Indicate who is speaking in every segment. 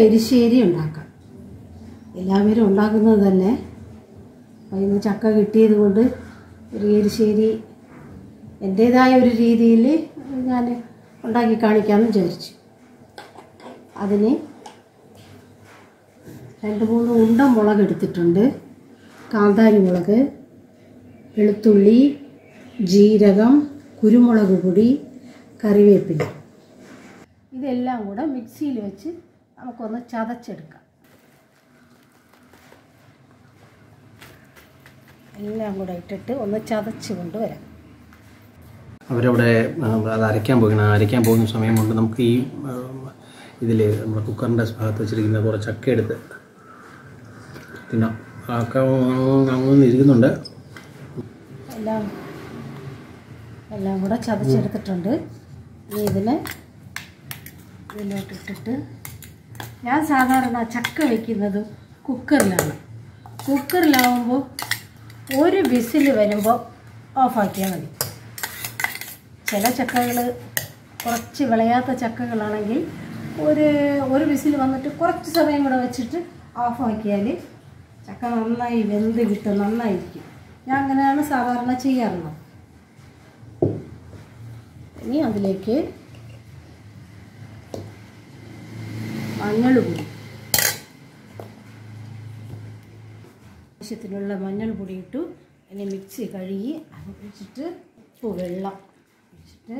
Speaker 1: എരിശ്ശേരി ഉണ്ടാക്കാം. എല്ലാവരും ഉണ്ടാക്കുന്നത് തന്നെ. അപ്പോൾ ഇന്ന് ചക്ക കിട്ടിയത് കൊണ്ട് ഒരു എരിശ്ശേരി എൻ്റേതായ ഒരു രീതിയിൽ ഞാൻ ഉണ്ടാക്കി കാണിക്കാമെന്ന് വിചാരിച്ചു. അതിന് 2-3 ഉണ്ട മുളക് എടുത്തിട്ടുണ്ട്. കാന്താരി മുളക്, വെളുത്തുള്ളി, ജീരകം, കുരുമുളക് പൊടി, കറിവേപ്പില. ഇതെല്ലാം കൂടെ മിക്സിയിൽ വെച്ച് നമുക്കൊന്ന് ചതച്ചെടുക്കാം. എല്ലാം കൂടെ ഇട്ടിട്ട് ഒന്ന് ചതച്ച് കൊണ്ടുവരാം.
Speaker 2: അവരവിടെ അത് അരയ്ക്കാൻ പോകുന്ന സമയം കൊണ്ട് നമുക്ക് ഈ ഇതിൽ നമ്മുടെ കുക്കറിൻ്റെ ഭാഗത്ത് വെച്ചിരിക്കുന്ന കുറച്ച് ചക്ക എടുത്ത് തിന്നാം. അങ്ങനെ ഇരിക്കുന്നുണ്ട്.
Speaker 1: എല്ലാം കൂടെ ചതച്ചെടുത്തിട്ടുണ്ട്. ഇനി ഇതിലോട്ടിട്ടിട്ട് ഞാൻ സാധാരണ ചക്ക വയ്ക്കുന്നത് കുക്കറിലാണ്. കുക്കറിലാവുമ്പോൾ ഒരു വിസിൽ വരുമ്പോൾ ഓഫാക്കിയാൽ മതി. ചില ചക്കകൾ കുറച്ച് വിളയാത്ത ചക്കകളാണെങ്കിൽ ഒരു വിസിൽ വന്നിട്ട് കുറച്ച് സമയം കൂടെ വെച്ചിട്ട് ഓഫാക്കിയാൽ ചക്ക നന്നായി വെന്ത് കിട്ടും, നന്നായിരിക്കും. ഞാൻ അങ്ങനെയാണ് സാധാരണ ചെയ്യാറുള്ളത്. ഇനി അതിലേക്ക് മഞ്ഞൾപ്പൊടി, ആവശ്യത്തിനുള്ള മഞ്ഞൾപ്പൊടി ഇട്ടു. ഇനി മിക്സി കഴുകി അത് വെച്ചിട്ട് ഉപ്പ് വെള്ളം വെച്ചിട്ട്,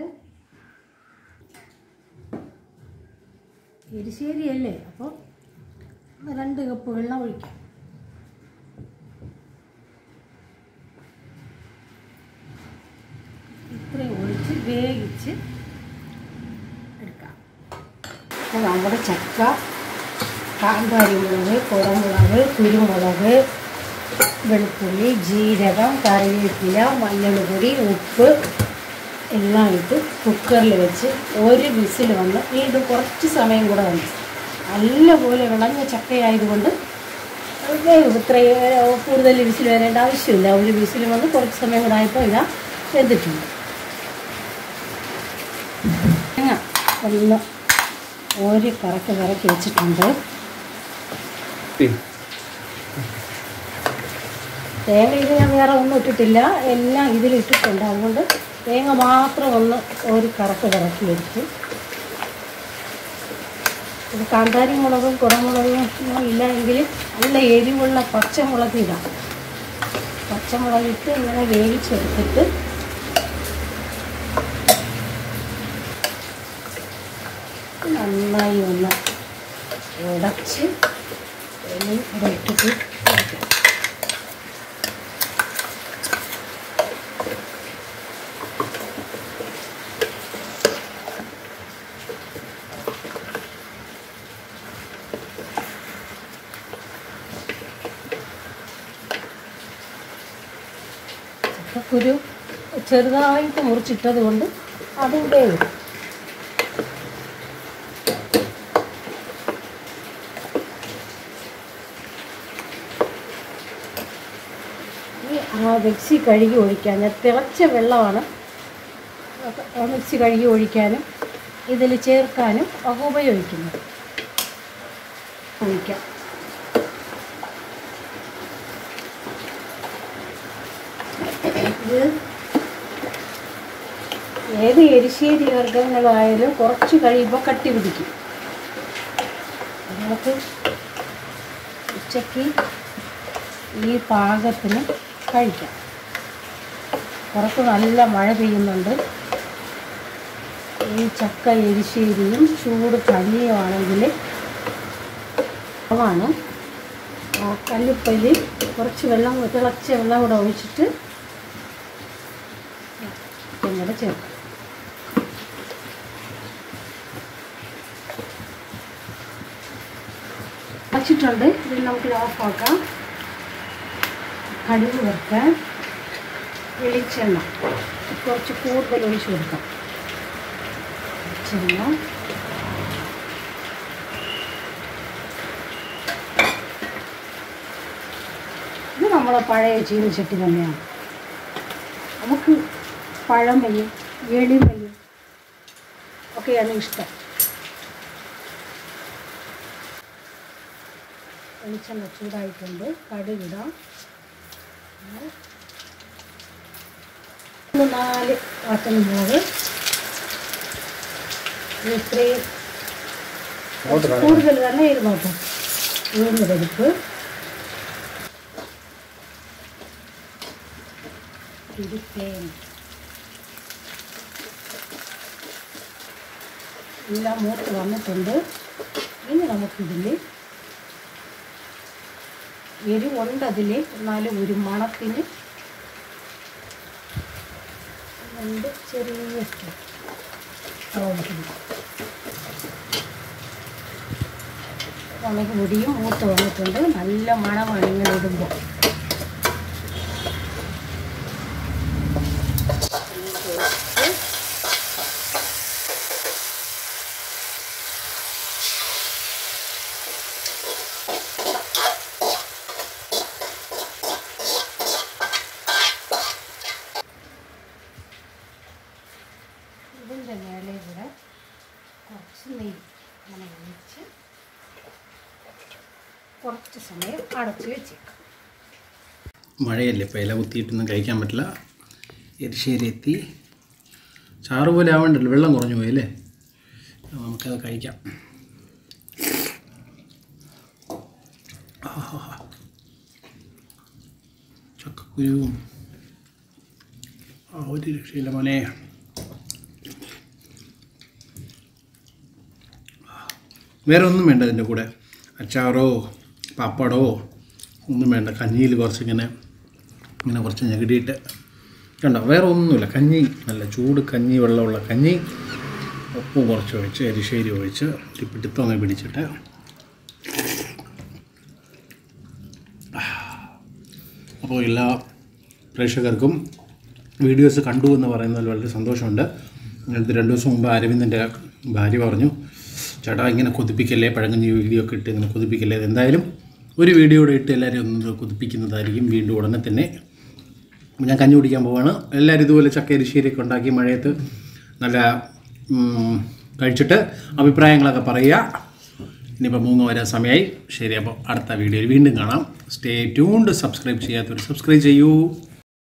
Speaker 1: എരിശ്ശേരിയല്ലേ അപ്പോൾ 2 കപ്പ് വെള്ളം ഒഴിക്കാം. ഇത്രയും ഒഴിച്ച് വേവിച്ച് എടുക്കാം. അപ്പോൾ നമ്മുടെ ചക്ക, കാന്താരി മുളക്, കുടമുളക്, കുരുമുളക്, വെളുത്തുള്ളി, ജീരകം, കറിവേപ്പില, മഞ്ഞൾപ്പൊടി, ഉപ്പ് എല്ലാം ഇട്ട് കുക്കറിൽ വെച്ച് ഒരു വിസിൽ വന്ന് വീണ്ടും കുറച്ച് സമയം കൂടെ വന്നു. നല്ലപോലെ വിളഞ്ഞ ചക്കയായതുകൊണ്ട് ഇത്രയും കൂടുതൽ വിസിൽ വരേണ്ട ആവശ്യമില്ല. ഒരു വിസിൽ വന്ന് കുറച്ച് സമയം കൂടെ ആയപ്പോൾ ഇതാ വെന്തിട്ടുണ്ട്. ഒന്ന് ഒരു കറക്കി വെച്ചിട്ടുണ്ട്. തേങ്ങ ഇത് ഞാൻ വേറെ ഒന്നും ഇട്ടിട്ടില്ല, എല്ലാം ഇതിലിട്ടിട്ടുണ്ട്. അതുകൊണ്ട് തേങ്ങ മാത്രം ഒന്ന് ഒരു കറക്കി വെച്ചു. ഇത് കാന്താരി മുളകും കുടമുളകും ഇല്ല എങ്കിൽ നല്ല എരിവുള്ള പച്ചമുളക് ഇടാം. പച്ചമുളകിട്ട് ഇങ്ങനെ വേവിച്ചെടുത്തിട്ട് നന്നായി ഒന്ന് ഉടച്ച് ഇവിടെ ഇട്ടിട്ട് വയ്ക്കാം. ചക്കക്കുരു ചെറുതായിട്ട് മുറിച്ചിട്ടത് കൊണ്ട് അതിൻ്റെ മിക്സി കഴുകി ഒഴിക്കാൻ തിളച്ച വെള്ളമാണ് മിക്സി കഴുകി ഒഴിക്കാനും ഇതിൽ ചേർക്കാനും ഒക്കെ ഉപയോഗിക്കുന്നത്. ഒഴിക്കാം. ഇത് ഏത് എരിശ്ശേരി വർഗ്ഗങ്ങളായാലും കുറച്ച് കഴിയുമ്പോൾ കട്ടി പിടിക്കും. നമുക്ക് ഉച്ചയ്ക്ക് ഈ പാകത്തിന് കഴിക്കാം. പുറത്ത് നല്ല മഴ പെയ്യുന്നുണ്ട്. ഈ ചക്ക എരിശ്ശേരിയും ചൂട് കഞ്ഞിയുമാണെങ്കിൽ ആണ്. കല്ലുപ്പയിൽ കുറച്ച് വെള്ളം, തിളച്ച വെള്ളം കൂടെ ഒഴിച്ചിട്ട് ഇങ്ങനെ ചേർക്കാം. വച്ചിട്ടുണ്ട്. ഇത് നമുക്ക് ഓഫാക്കാം. കടുക് വറുക്കാൻ വെളിച്ചെണ്ണ കുറച്ച് കൂടുതൽ ഒഴിച്ച് കൊടുക്കാം. വെളിച്ചെണ്ണ ഇത് നമ്മളെ പഴയ ചീനിച്ചട്ടി തന്നെയാണ്. നമുക്ക് പഴമയും എളിമയും ഒക്കെയാണ് ഇഷ്ടം. വെളിച്ചെണ്ണ ചൂടായിട്ടുണ്ട്. കടുകിടാം. 4 വറ്റൽമുളക്. ഇത്രയും കൂടുതൽ തന്നെ ഇരുന്നോട്ടെ. ഉഴുന്ന് പരിപ്പ്, ഇത് തേങ്ങ എല്ലാം മൂത്ത് വന്നിട്ടുണ്ട്. ഇനി നമുക്കിതിൽ എരിവുണ്ടതിൽ, എന്നാലും ഒരു മണത്തിന് 2 ചെറിയ മുളക് പൊടിയും മൂത്ത് വന്നിട്ടുണ്ട്. നല്ല മണമാണ് ഇങ്ങനെ ഇടുമ്പോൾ. ഇതിൻ്റെ മേലെ കൂടെ കുറച്ച് നെയ്യ് അങ്ങനെ ഒഴിച്ച് കുറച്ച് സമയം അടച്ച് വെച്ചേക്കാം.
Speaker 2: മഴയല്ലേ, ഇപ്പോൾ ഇല കുത്തിയിട്ടൊന്നും കഴിക്കാൻ പറ്റില്ല. എരിശ്ശേരി എത്തി. ചാറ് പോലെ ആവേണ്ടല്ലോ, വെള്ളം കുറഞ്ഞു പോയല്ലേ. നമുക്കത് കഴിക്കാം. ചക്കക്കുരുവും ഒരു രക്ഷയില്ല മോനെ. വേറെ ഒന്നും വേണ്ട അതിൻ്റെ കൂടെ, അച്ചാറോ പപ്പടോ ഒന്നും വേണ്ട. കഞ്ഞിയിൽ കുറച്ചിങ്ങനെ കുറച്ച് ഞെകിടിയിട്ട് കണ്ടോ, വേറെ ഒന്നുമില്ല. കഞ്ഞി നല്ല ചൂട് കഞ്ഞി, വെള്ളമുള്ള കഞ്ഞി, ഉപ്പ് കുറച്ച് ഒഴിച്ച് എരിശ്ശേരി ഒഴിച്ച് പിടുത്തങ്ങ് പിടിച്ചിട്ട് അപ്പോൾ എല്ലാ പ്രേക്ഷകർക്കും വീഡിയോസ് കണ്ടു എന്ന് പറയുന്നതിൽ വളരെ സന്തോഷമുണ്ട്. ഞാനിത് 2 ദിവസം മുമ്പ് അരവിന്ദൻ്റെ ഭാര്യ പറഞ്ഞു, ചേട്ടാ ഇങ്ങനെ കൊതിപ്പിക്കല്ലേ, പഴങ്കഞ്ഞി വീഡിയോ ഒക്കെ ഇട്ട് ഇങ്ങനെ കൊതിപ്പിക്കല്ലേ. എന്തായാലും ഒരു വീഡിയോ കൂടെ ഇട്ട് എല്ലാവരും ഒന്ന് കൊതിപ്പിക്കുന്നതായിരിക്കും. വീണ്ടും ഉടനെ തന്നെ ഞാൻ കഞ്ഞി കുടിക്കാൻ പോവാണ്. എല്ലാവരും ഇതുപോലെ ചക്ക എരിശ്ശേരിയൊക്കെ ഉണ്ടാക്കി മഴയത്ത് നല്ല കഴിച്ചിട്ട് അഭിപ്രായങ്ങളൊക്കെ പറയുക. ഇനിയിപ്പോൾ 3 വരാൻ സമയമായി. ശരി, അപ്പോൾ അടുത്ത വീഡിയോയിൽ വീണ്ടും കാണാം. Stay tuned. സബ്സ്ക്രൈബ് ചെയ്യാത്തവർ സബ്സ്ക്രൈബ് ചെയ്യൂ.